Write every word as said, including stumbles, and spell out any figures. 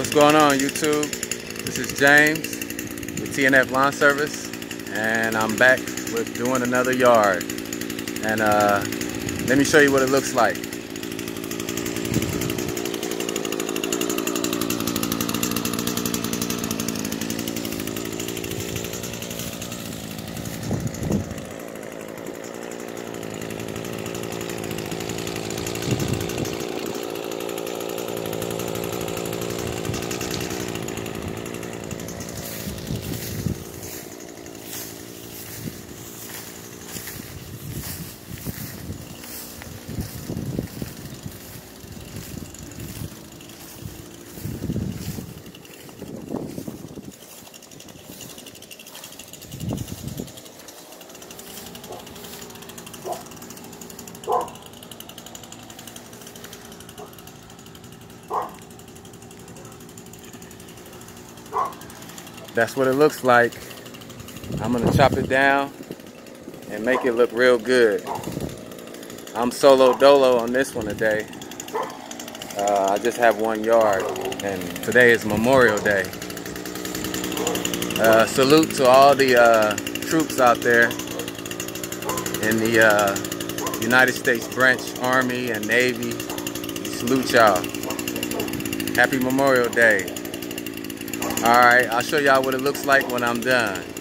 What's going on, YouTube? This is James with T N F Lawn Service, and I'm back with doing another yard. And uh, let me show you what it looks like. That's what it looks like. I'm gonna chop it down and make it look real good. I'm solo dolo on this one today. Uh, I just have one yard, and today is Memorial Day. Uh, salute to all the uh, troops out there in the uh, United States French Army and Navy. Salute y'all. Happy Memorial Day. Alright, I'll show y'all what it looks like when I'm done.